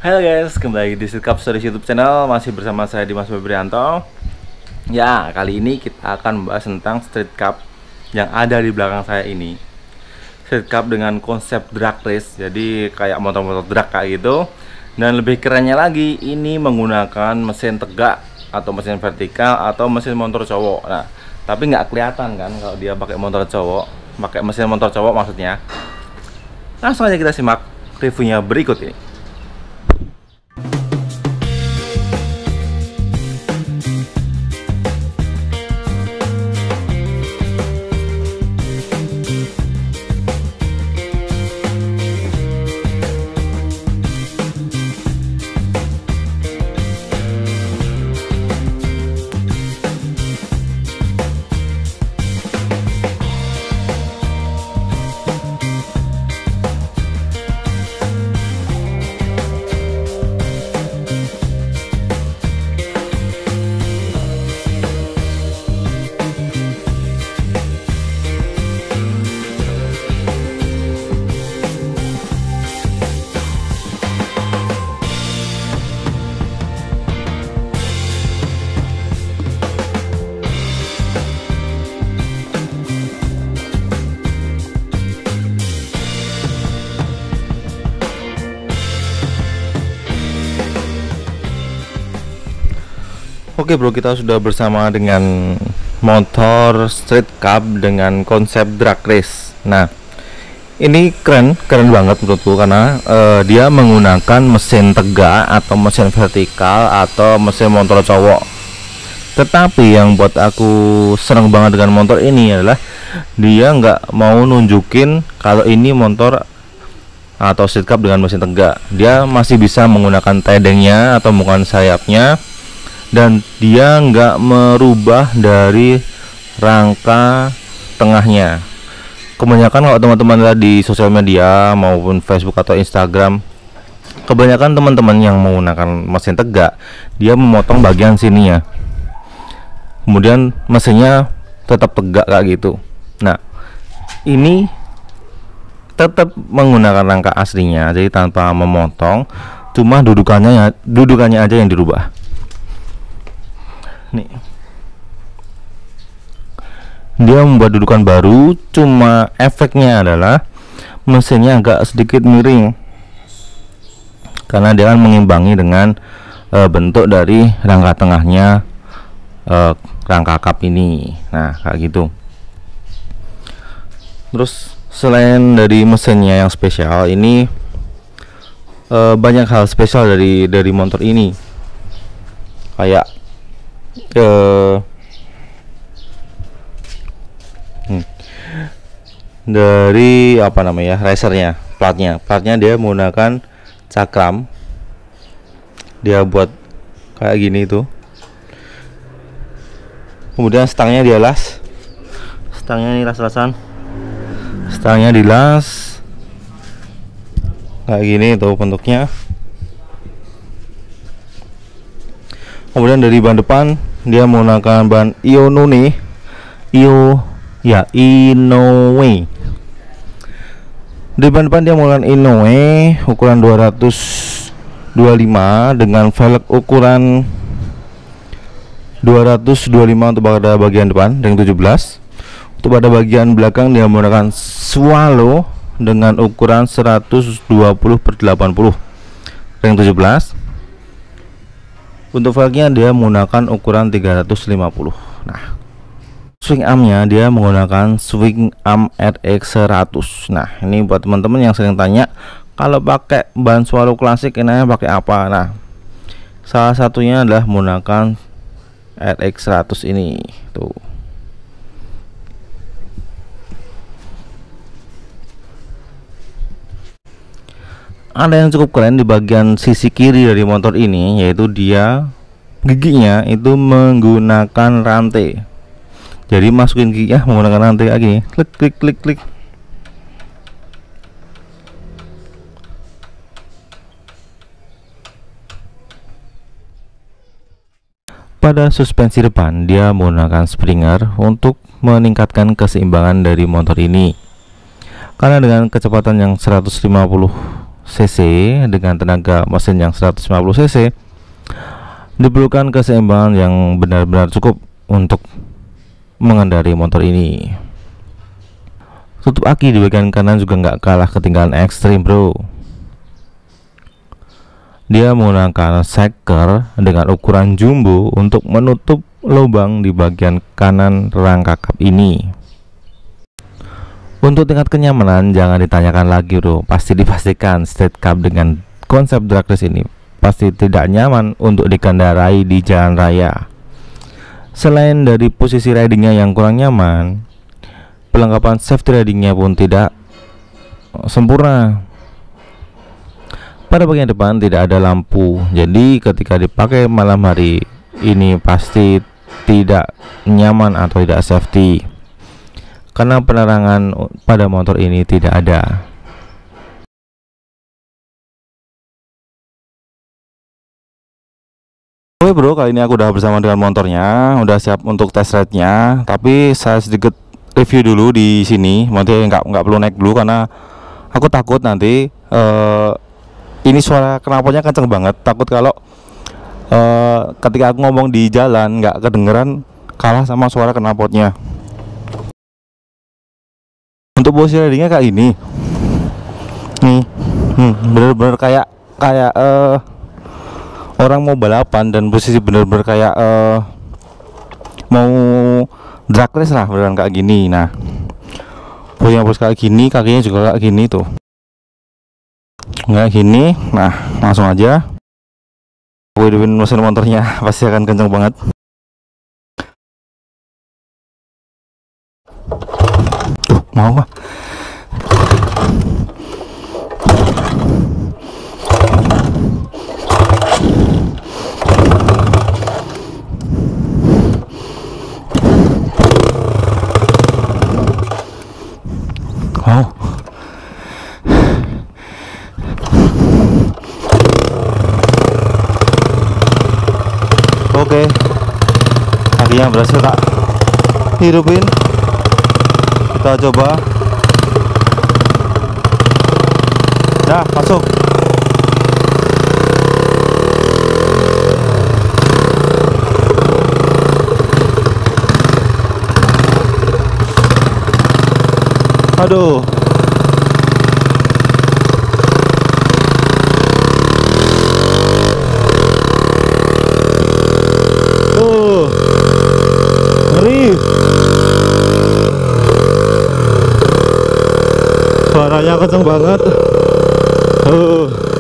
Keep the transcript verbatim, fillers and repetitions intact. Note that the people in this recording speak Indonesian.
Halo guys, kembali di Seatcup Stories YouTube channel. Masih bersama saya Dimas Febrianto. Ya, kali ini kita akan membahas tentang street cup yang ada di belakang saya ini. Street cup dengan konsep drag race, jadi kayak motor-motor drag kayak gitu. Dan lebih kerennya lagi, ini menggunakan mesin tegak atau mesin vertikal atau mesin motor cowok. Nah, tapi nggak kelihatan kan kalau dia pakai motor cowok, pakai mesin motor cowok maksudnya. Langsung aja kita simak reviewnya berikut ini. Oke bro, kita sudah bersama dengan motor street cup dengan konsep drag race. Nah, ini keren, keren banget menurutku karena uh, dia menggunakan mesin tegak atau mesin vertikal atau mesin motor cowok. Tetapi yang buat aku seneng banget dengan motor ini adalah dia nggak mau nunjukin kalau ini motor atau street cup dengan mesin tegak. Dia masih bisa menggunakan tedengnya atau menggunakan sayapnya. Dan dia nggak merubah dari rangka tengahnya. Kebanyakan kalau teman-teman lihat di sosial media maupun Facebook atau Instagram, kebanyakan teman-teman yang menggunakan mesin tegak, dia memotong bagian sininya, kemudian mesinnya tetap tegak kayak gitu. Nah, ini tetap menggunakan rangka aslinya, jadi tanpa memotong, cuma dudukannya dudukannya aja yang dirubah. Nih, dia membuat dudukan baru, cuma efeknya adalah mesinnya agak sedikit miring karena dia akan mengimbangi dengan e, bentuk dari rangka tengahnya e, rangka kap ini. Nah, kayak gitu. Terus selain dari mesinnya yang spesial, ini e, banyak hal spesial dari dari motor ini, kayak Uh, hmm. dari apa namanya racernya, platnya platnya dia menggunakan cakram. Dia buat kayak gini tuh, kemudian stangnya dia las, stangnya ini las-lasan, stangnya dilas kayak gini tuh bentuknya. Kemudian dari ban depan dia menggunakan ban Inoue, Io ya Inoue. Di ban depan dia menggunakan Inoue ukuran dua ratus dua puluh lima dengan velg ukuran dua ratus dua puluh lima untuk pada bagian depan ring tujuh belas. Untuk pada bagian belakang dia menggunakan Swallow dengan ukuran seratus dua puluh per delapan puluh ring tujuh belas. Untuk velgnya dia menggunakan ukuran tiga ratus lima puluh. Nah, swing armnya dia menggunakan swing arm R X seratus. Nah, ini buat teman-teman yang sering tanya kalau pakai ban Swallow klasik enaknya pakai apa. Nah, salah satunya adalah menggunakan R X seratus ini tuh. Ada yang cukup keren di bagian sisi kiri dari motor ini, yaitu dia giginya itu menggunakan rantai. Jadi masukin giginya menggunakan rantai kayak gini, klik klik klik klik. Pada suspensi depan dia menggunakan Springer untuk meningkatkan keseimbangan dari motor ini. Karena dengan kecepatan yang seratus lima puluh cc dengan tenaga mesin yang seratus lima puluh cc, diperlukan keseimbangan yang benar-benar cukup untuk mengendari motor ini. Tutup aki di bagian kanan juga nggak kalah ketinggalan ekstrim, bro. Dia menggunakan seker dengan ukuran jumbo untuk menutup lubang di bagian kanan rangka kap ini. Untuk tingkat kenyamanan jangan ditanyakan lagi, bro. Pasti dipastikan street cup dengan konsep drag race ini pasti tidak nyaman untuk dikendarai di jalan raya. Selain dari posisi ridingnya yang kurang nyaman, perlengkapan safety ridingnya pun tidak sempurna. Pada bagian depan tidak ada lampu, jadi ketika dipakai malam hari ini pasti tidak nyaman atau tidak safety karena penerangan pada motor ini tidak ada. Oke bro, kali ini aku udah bersama dengan motornya, udah siap untuk test ride-nya. Tapi saya sedikit review dulu di sini. Nanti nggak nggak perlu naik dulu karena aku takut nanti uh, ini suara knalpotnya kenceng banget. Takut kalau uh, ketika aku ngomong di jalan nggak kedengeran, kalah sama suara knalpotnya. Untuk posisi ridingnya kayak ini nih, hmm, bener-bener kayak kayak uh, orang mau balapan, dan posisi bener-bener kayak uh, mau drag race lah, beneran kayak gini. Nah, punya pos kayak gini, kakinya juga kayak gini tuh, nggak gini. Nah, langsung aja aku hidupin mesin motornya, pasti akan kenceng banget. Tuh, mau mah. Oh. Oke, kakinya berhasil tak hidupin. Kita coba. Dah, masuk. Aduh. Tuh. Ngeri. Suaranya kenceng banget. Uh.